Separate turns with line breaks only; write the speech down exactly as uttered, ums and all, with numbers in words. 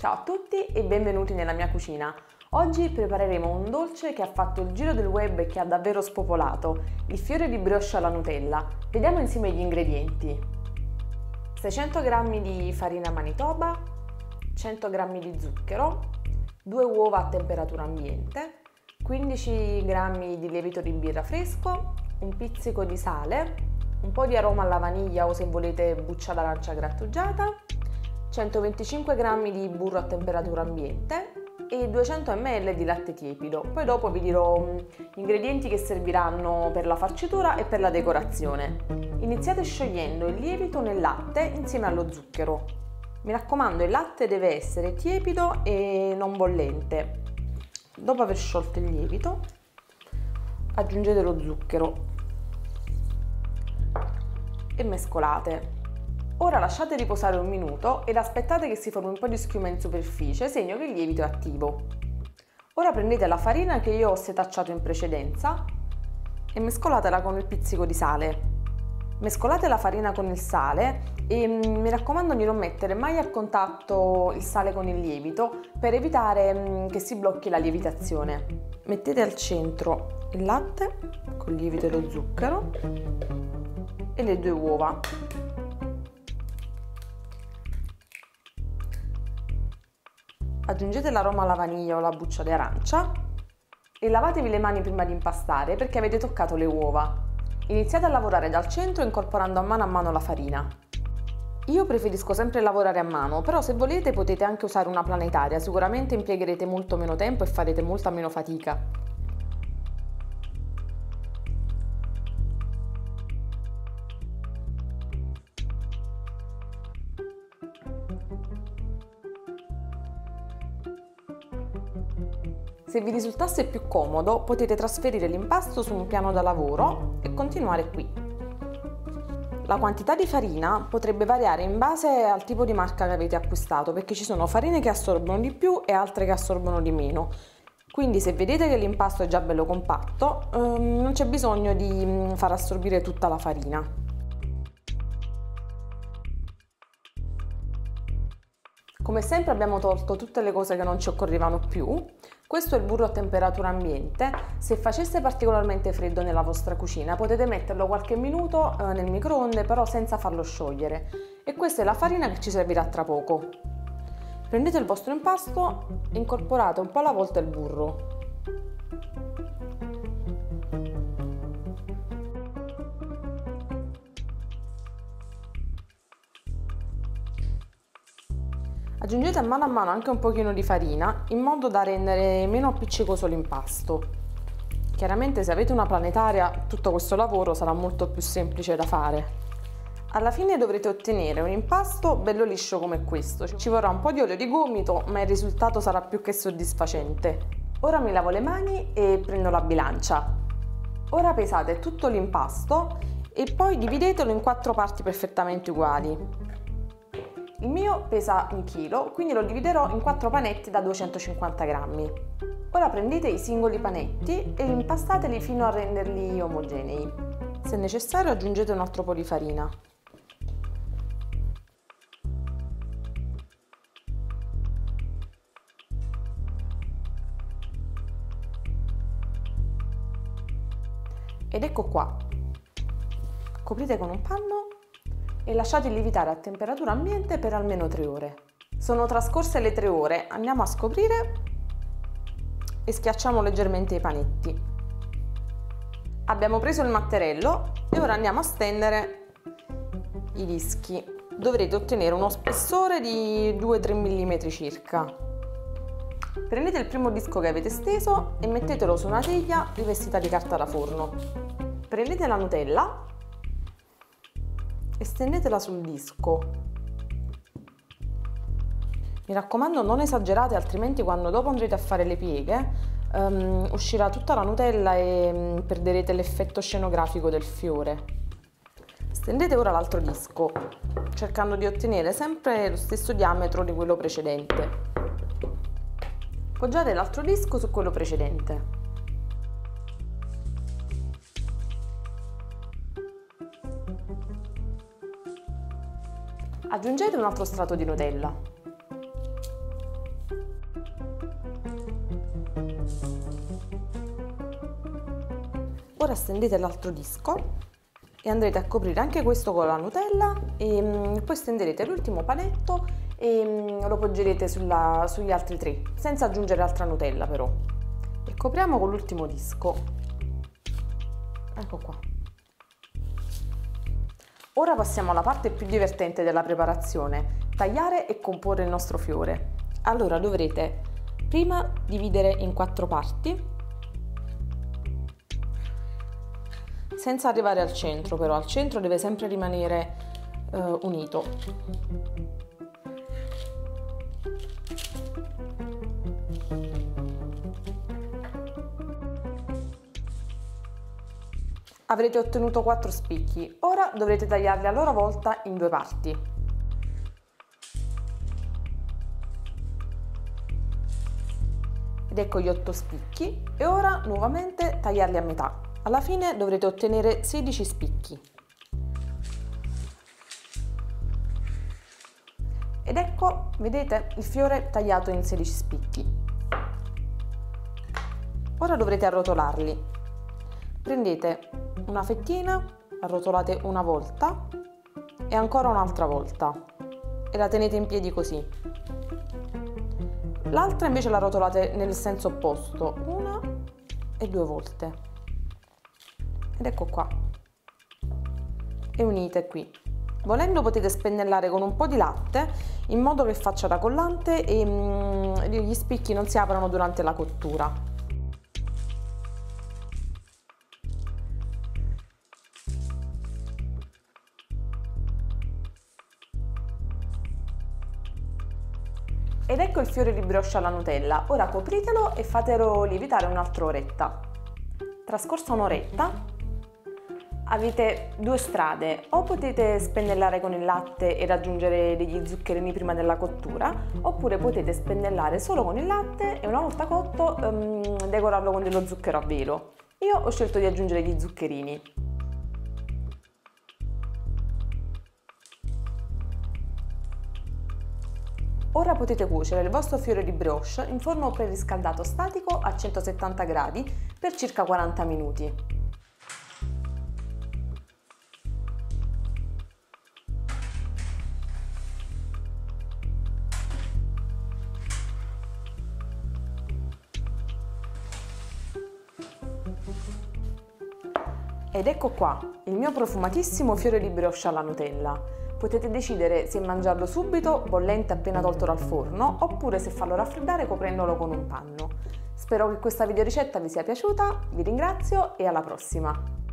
Ciao a tutti e benvenuti nella mia cucina. Oggi prepareremo un dolce che ha fatto il giro del web e che ha davvero spopolato, il fiore di brioche alla Nutella. Vediamo insieme gli ingredienti. seicento grammi di farina Manitoba, cento grammi di zucchero, due uova a temperatura ambiente, quindici grammi di lievito di birra fresco, un pizzico di sale, un po' di aroma alla vaniglia o se volete buccia d'arancia grattugiata, centoventicinque grammi di burro a temperatura ambiente e duecento millilitri di latte tiepido. Poi dopo vi dirò gli ingredienti che serviranno per la farcitura e per la decorazione. Iniziate sciogliendo il lievito nel latte insieme allo zucchero. Mi raccomando, il latte deve essere tiepido e non bollente. Dopo aver sciolto il lievito, aggiungete lo zucchero e mescolate. Ora lasciate riposare un minuto ed aspettate che si formi un po' di schiuma in superficie, segno che il lievito è attivo. Ora prendete la farina che io ho setacciato in precedenza e mescolatela con il pizzico di sale. Mescolate la farina con il sale e mi raccomando di non mettere mai a contatto il sale con il lievito per evitare che si blocchi la lievitazione. Mettete al centro il latte con il lievito e lo zucchero e le due uova. Aggiungete l'aroma alla vaniglia o la buccia di arancia e lavatevi le mani prima di impastare perché avete toccato le uova. Iniziate a lavorare dal centro incorporando a mano a mano la farina. Io preferisco sempre lavorare a mano, però se volete potete anche usare una planetaria, sicuramente impiegherete molto meno tempo e farete molta meno fatica. Se vi risultasse più comodo, potete trasferire l'impasto su un piano da lavoro e continuare qui. La quantità di farina potrebbe variare in base al tipo di marca che avete acquistato, perché ci sono farine che assorbono di più e altre che assorbono di meno. Quindi se vedete che l'impasto è già bello compatto, ehm, non c'è bisogno di far assorbire tutta la farina. Come sempre abbiamo tolto tutte le cose che non ci occorrevano più. Questo è il burro a temperatura ambiente. Se facesse particolarmente freddo nella vostra cucina potete metterlo qualche minuto eh, nel microonde, però senza farlo sciogliere. E questa è la farina che ci servirà tra poco. Prendete il vostro impasto e incorporate un po' alla volta il burro. Aggiungete a mano a mano anche un pochino di farina in modo da rendere meno appiccicoso l'impasto. Chiaramente se avete una planetaria tutto questo lavoro sarà molto più semplice da fare. Alla fine dovrete ottenere un impasto bello liscio come questo. Ci vorrà un po' di olio di gomito, ma il risultato sarà più che soddisfacente. Ora mi lavo le mani e prendo la bilancia. Ora pesate tutto l'impasto e poi dividetelo in quattro parti perfettamente uguali. Il mio pesa un chilo, quindi lo dividerò in quattro panetti da duecentocinquanta grammi. Ora prendete i singoli panetti e impastateli fino a renderli omogenei. Se necessario aggiungete un altro po' di farina. Ed ecco qua. Coprite con un panno e lasciate lievitare a temperatura ambiente per almeno tre ore. Sono trascorse le tre ore, andiamo a scoprire e schiacciamo leggermente i panetti. Abbiamo preso il matterello e ora andiamo a stendere i dischi. Dovrete ottenere uno spessore di due tre millimetri circa. Prendete il primo disco che avete steso e mettetelo su una teglia rivestita di carta da forno. Prendete la Nutella e stendetela sul disco. Mi raccomando non esagerate, altrimenti quando dopo andrete a fare le pieghe um, uscirà tutta la Nutella e um, perderete l'effetto scenografico del fiore. Stendete ora l'altro disco, cercando di ottenere sempre lo stesso diametro di quello precedente. Poggiate l'altro disco su quello precedente. Aggiungete un altro strato di Nutella. Ora stendete l'altro disco e andrete a coprire anche questo con la Nutella e mh, poi stenderete l'ultimo panetto e mh, lo poggerete sulla, sugli altri tre, senza aggiungere altra Nutella però. E copriamo con l'ultimo disco. Ecco qua. Ora passiamo alla parte più divertente della preparazione, tagliare e comporre il nostro fiore. Allora dovrete prima dividere in quattro parti, senza arrivare al centro però, al centro deve sempre rimanere eh, unito. Avrete ottenuto quattro spicchi, ora dovrete tagliarli a loro volta in due parti. Ed ecco gli otto spicchi e ora nuovamente tagliarli a metà. Alla fine dovrete ottenere sedici spicchi. Ed ecco, vedete, il fiore tagliato in sedici spicchi. Ora dovrete arrotolarli. Prendete una fettina, arrotolate una volta e ancora un'altra volta e la tenete in piedi così. L'altra invece la rotolate nel senso opposto, una e due volte. Ed ecco qua. E unite qui. Volendo potete spennellare con un po' di latte in modo che faccia da collante e mm, gli spicchi non si aprano durante la cottura. Ed ecco il fiore di brioche alla Nutella, ora copritelo e fatelo lievitare un'altra oretta. Trascorsa un'oretta avete due strade, o potete spennellare con il latte ed aggiungere degli zuccherini prima della cottura, oppure potete spennellare solo con il latte e una volta cotto um, decorarlo con dello zucchero a velo. Io ho scelto di aggiungere gli zuccherini. Ora potete cuocere il vostro fiore di brioche in forno preriscaldato statico a centosettanta gradi per circa quaranta minuti. Ed ecco qua, il mio profumatissimo fiore di brioche alla Nutella. Potete decidere se mangiarlo subito, bollente appena tolto dal forno, oppure se farlo raffreddare coprendolo con un panno. Spero che questa videoricetta vi sia piaciuta, vi ringrazio e alla prossima!